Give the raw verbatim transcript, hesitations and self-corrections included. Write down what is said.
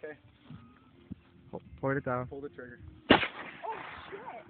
Okay. Point it down. Pull the trigger. Oh shit!